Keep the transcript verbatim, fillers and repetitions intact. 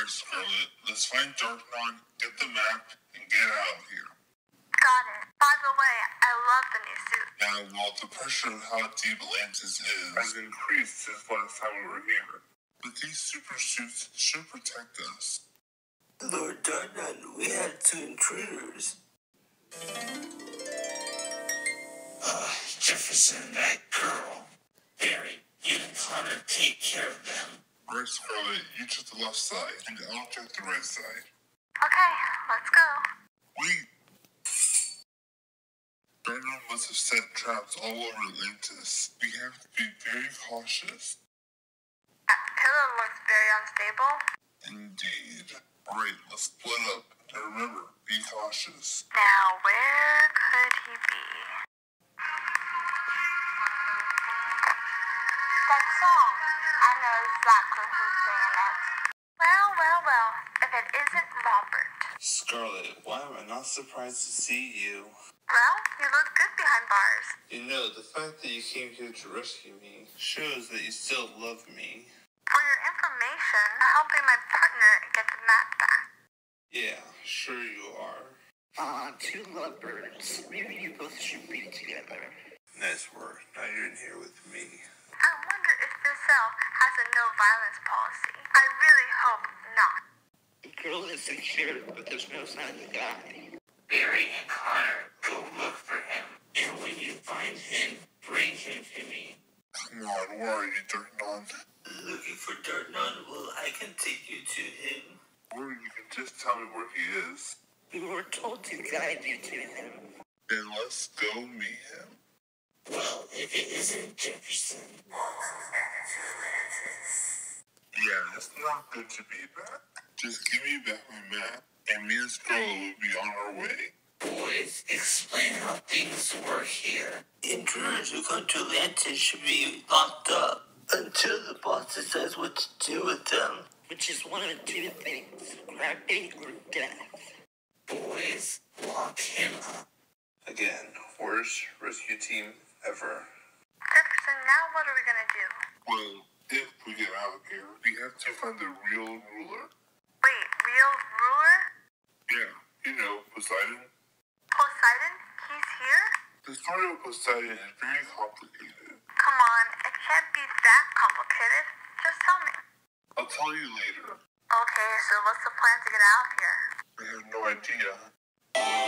Alright, Scarlet, let's find Darknon, get the map, and get out of here. Got it. By the way, I love the new suit. Now, while the pressure of how deep Atlantis is has increased since last time we were here, but these super suits should protect us. Lord Darknon, we had two intruders. Uh, Jefferson, that girl. Barry, you and Connor take care of them. Alright, Scarlet, you took the left side, and I'll take the right side. Okay, let's go. Wait! Darknon must have set traps all over Atlantis. We have to be very cautious. That pillar looks very unstable. Indeed. Alright, let's split up. And remember, be cautious. Now, where could he be? That song. I know exactly who's singing it. Well, well, well. If it isn't Robert. Scarlet, why am I not surprised to see you? Well, you look good behind bars. You know, the fact that you came here to rescue me shows that you still love me. For your information, I'm helping my partner get the map back. Yeah, sure you are. Ah, two lovebirds. Maybe you both should be together. Nice work. Now you're in here with me. I wonder if this cell has a no violence policy. I really hope not. The girl is secure, but there's no sign of the guy. Barry and Connor, go look for him. And when you find him, bring him to me. Come on, where are you, Darknon? Looking for Darknon? Well, I can take you to him. Or you can just tell me where he is. We were told to guide you to him. Then let's go meet him. Well, if it isn't Jefferson. Yeah, it's not good to be back. Just give me back my map, and me and Scarlet will be on our way. Boys, explain how things work here. Intruders who come to Atlantis should be locked up until the boss decides what to do with them. Which is one of two things, grabbing or death. Boys, lock him up. Again, worst rescue team ever. Jefferson, now what are we gonna do? Well, if we get out of here, we have to find the real ruler. Wait, real ruler? Yeah, you know, Poseidon. Poseidon? He's here? The story of Poseidon is very complicated. Come on, it can't be that complicated. Just tell me. I'll tell you later. Okay, so what's the plan to get out of here? I have no idea.